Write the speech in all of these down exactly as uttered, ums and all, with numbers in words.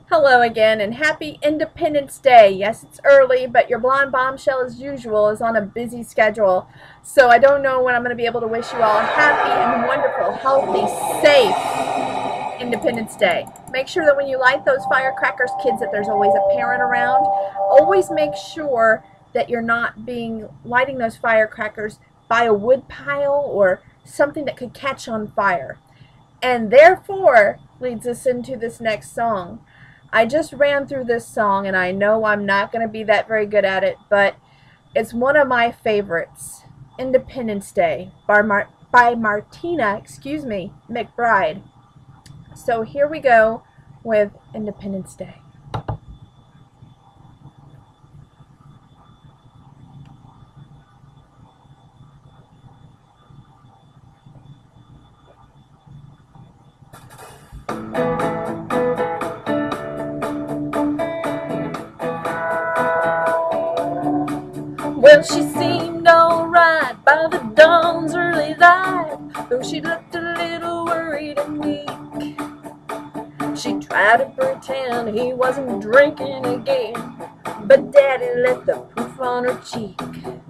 Hello again, and happy Independence Day. Yes, it's early, but your blonde bombshell, as usual, is on a busy schedule. So I don't know when I'm going to be able to wish you all a happy and wonderful, healthy, safe Independence Day. Make sure that when you light those firecrackers, kids, that there's always a parent around. Always make sure that you're not being lighting those firecrackers by a wood pile or something that could catch on fire. And therefore leads us into this next song. I just ran through this song, and I know I'm not going to be that very good at it, but it's one of my favorites. Independence Day by, Mar by Martina, excuse me, McBride. So here we go with Independence Day. Well, she seemed alright by the dawn's early light, though she looked a little worried and weak. She tried to pretend he wasn't drinking again, but Daddy left the proof on her cheek.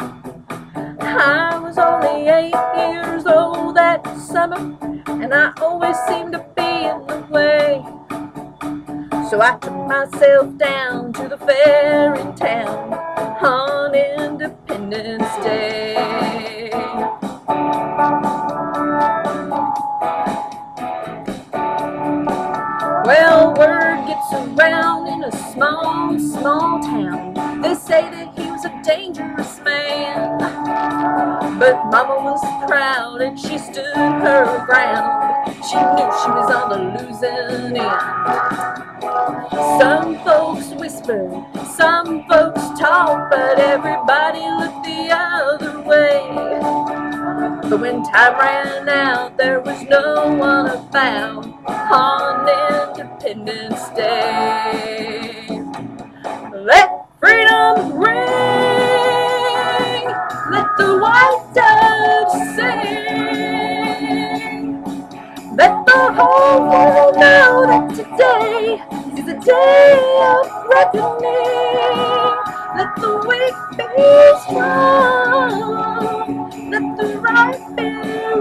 I was only eight years old that summer, and I always seemed to be in the way. So I took myself down to the fair in town on Independence Day. Well, word gets around in a small, small town. They say that he was a dangerous man, but Mama was proud and she stood her ground. She knew she was on the losing end. Some folks whispered, some folks talked, but everybody looked the other way. But when time ran out, there was no one found on Independence Day. Let freedom ring, let the white dove sing, let the whole world know that today is a day of reckoning. Let the weak be strong, let the right be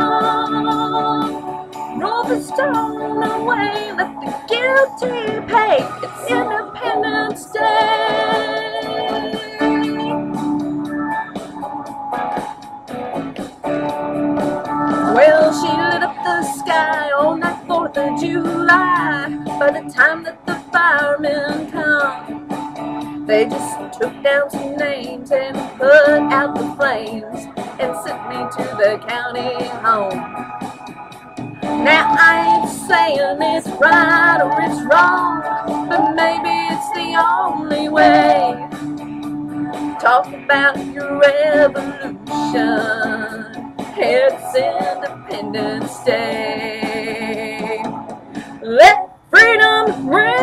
wrong. Roll the stone away, let the guilty pay. It's Independence Day. Well, she lit up the sky on that fourth of July. By the time that the firemen come, they just took down some names and put out the flames and sent me to the county home. Now I ain't saying it's right or it's wrong, but maybe it's the only way. Talk about your revolution. It's Independence Day. Let freedom ring,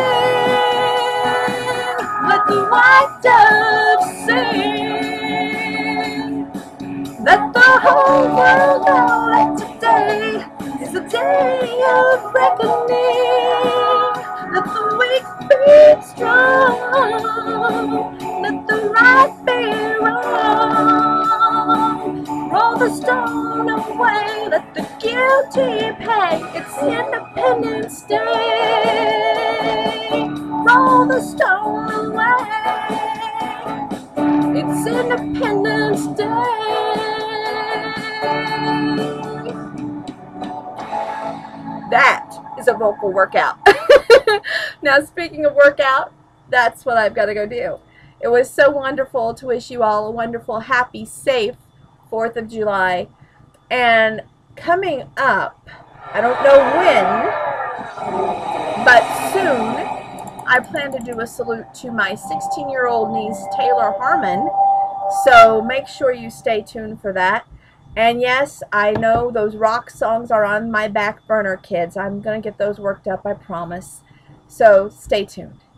let the white dove sing, let the whole world know that today is a day of reckoning. Let the weak be strong, let the right be wrong. Roll the stone away, let the guilty pay. It's Independence Day. Roll the stone away. It's Independence Day. That is a vocal workout. Now, speaking of workout, that's what I've got to go do. It was so wonderful to wish you all a wonderful, happy, safe fourth of July. And coming up, I don't know when, but soon, I plan to do a salute to my sixteen-year-old niece, Taylor Harmon. So make sure you stay tuned for that. And yes, I know those rock songs are on my back burner, kids. I'm going to get those worked up, I promise. So stay tuned.